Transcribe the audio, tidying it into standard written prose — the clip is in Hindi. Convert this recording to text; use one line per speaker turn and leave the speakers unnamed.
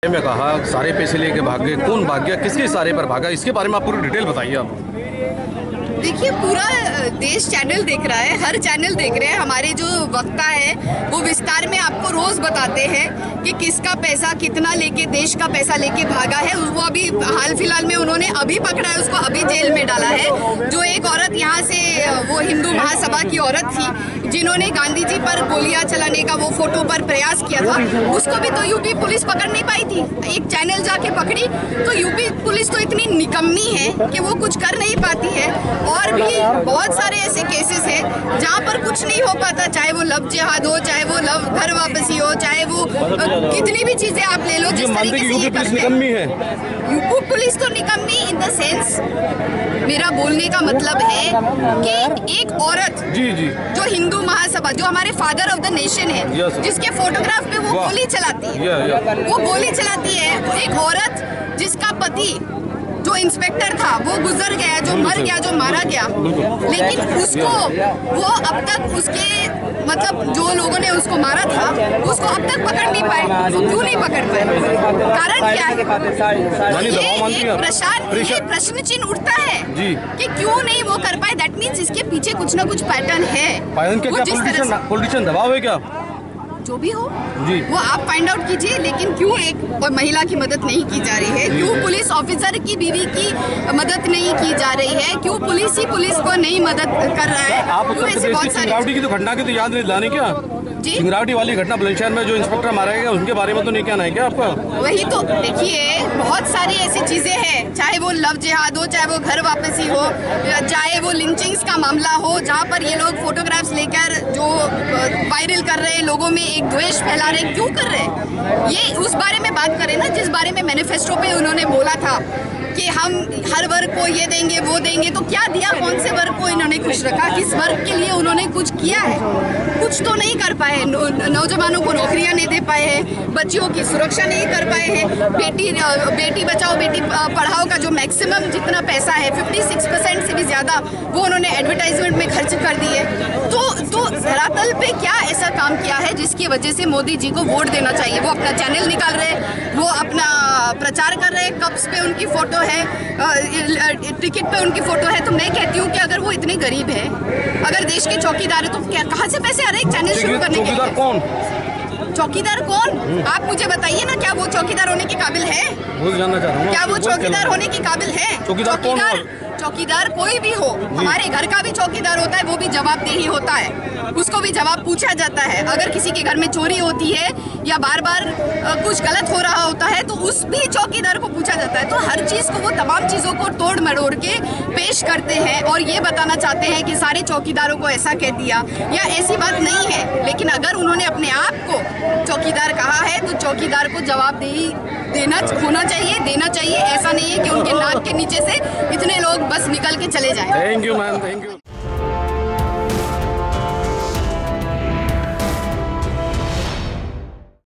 में कहा सारे पैसे लेके भाग गए, कौन भाग गया, किसके इशारे पर भागा, इसके बारे में आप पूरी डिटेल बताइए आप।
देखिए, पूरा देश चैनल देख रहा है, हर चैनल देख रहे हैं। हमारे जो वक्ता है वो विस्तार में आपको रोज बताते हैं कि किसका पैसा कितना लेके, देश का पैसा लेके भागा है। वो अभी हाल फिलहाल में उन्होंने अभी पकड़ा है, उसको अभी जेल में डाला है। जो एक औरत यहाँ से, वो हिंदू महासभा की औरत थी जिन्होंने गांधी जी पर गोलियां चलाने का वो फोटो पर प्रयास किया था, उसको भी तो यूपी पुलिस पकड़ नहीं पाई थी। एक चैनल जाके पकड़ी। तो यूपी पुलिस तो इतनी निकम्मी है कि वो कुछ कर नहीं पाती है। और भी बहुत सारे ऐसे केसेस हैं जहाँ पर कुछ नहीं हो पाता, चाहे वो लव जिहाद हो, चाहे वो लव घर वापसी हो, चाहे वो कितनी भी चीजें आप ले लो। जिस तरीके से ये करते हैं, यूपी पुलिस तो निकम्मी इन द सेंस, मेरा बोलने का मतलब है कि एक औरत जो हिंदू महासभा, जो हमारे फादर ऑफ द नेशन है, जिसके फोटोग्राफ पे वो गोली चलाती है, वो गोली चलाती है। एक औरत जिसका पति जो इंस्पेक्टर था वो गुजर गया, जो मर गया, जो मारा गया, लेकिन उसको वो अब तक उसके मतलब जो लोगों ने उसको मारा था उसको अब तक पकड़ नहीं पाए। क्यों नहीं पकड़ पाए? कारण क्या है? ये प्रश्न चिन्ह उठता है कि क्यों नहीं वो कर पाए। दैट मीन्स इसके पीछे कुछ ना कुछ पैटर्न है।
पॉलिटिशियन दबाव है क्या?
जो भी हो वो आप फाइंड आउट कीजिए, लेकिन क्यों एक महिला की मदद नहीं की जा रही है? क्यों पुलिस ऑफिसर की बीवी की मदद नहीं की जा रही है? क्यों पुलिस ही पुलिस को नहीं मदद कर रहा है?
आप सिंगरावटी की तो घटना की तो याद नहीं दिलानी क्या? सिंगरावटी वाली घटना बुलंदशहर में जो इंस्पेक्टर मारा गया उनके बारे में तो नहीं कहना है क्या आपका?
वही तो देखिए, बहुत सारी ऐसी चीजें हैं, चाहे वो लव जिहाद हो, चाहे वो घर वापसी हो, चाहे वो लिंचिंग्स का मामला हो, जहाँ पर ये लोग फोटोग्राफ्स लेकर जो वायरल कर रहे हैं, लोगों में एक द्वेष फैला रहे, क्यों कर रहे हैं? ये उस बारे में बात करें ना जिस बारे में मैनिफेस्टो पे उन्होंने बोला था कि हम हर वर्ग को ये देंगे वो देंगे। तो क्या दिया? कौन से वर्ग को इन्होंने खुश रखा? किस वर्ग के लिए उन्होंने कुछ किया है? कुछ तो नहीं कर पाए। नौजवानों को नौकरियां नहीं दे पाए हैं, बच्चियों की सुरक्षा नहीं कर पाए हैं। बेटी बचाओ बेटी पढ़ाओ का जो मैक्सिमम जितना पैसा है 56% से भी ज्यादा वो उन्होंने एडवर्टाइजमेंट में खर्च कर दिए। तो धरातल पे क्या ऐसा काम किया है जिसकी वजह से मोदी जी को वोट देना चाहिए? वो अपना चैनल निकाल रहे हैं, वो अपना प्रचार कर रहे हैं, कप्स पे उनकी फोटो है, टिकट पे उनकी फोटो है। तो मैं कहती हूँ कि अगर वो इतने गरीब है, अगर देश के चौकीदार है, तो कहाँ से पैसे आ रहे हैं चैनल शुरू करने के?
चौकीदार कौन?
चौकीदार कौन? आप मुझे बताइए ना, क्या वो चौकीदार होने के काबिल है?
वो जानना चाह रहा हूं,
क्या वो चौकीदार होने के काबिल है? चौकीदार कोई भी हो, हमारे घर का भी चौकीदार होता है, वो भी जवाबदेही होता है, उसको भी जवाब पूछा जाता है। अगर किसी के घर में चोरी होती है या बार बार कुछ गलत हो रहा होता है तो उस भी चौकीदार को पूछा जाता है। तो हर चीज को, वो तमाम चीजों को तोड़ मरोड़ के पेश करते हैं और ये बताना चाहते हैं कि सारे चौकीदारों को ऐसा कह दिया, या ऐसी बात नहीं है। लेकिन अगर उन्होंने अपने आप को चौकीदार कहा है तो चौकीदार को जवाबदेही देना चाहिए। ऐसा नहीं है कि उनके नाक के नीचे से इतने लोग बस निकल के चले जाएं।
Thank you ma'am, thank you.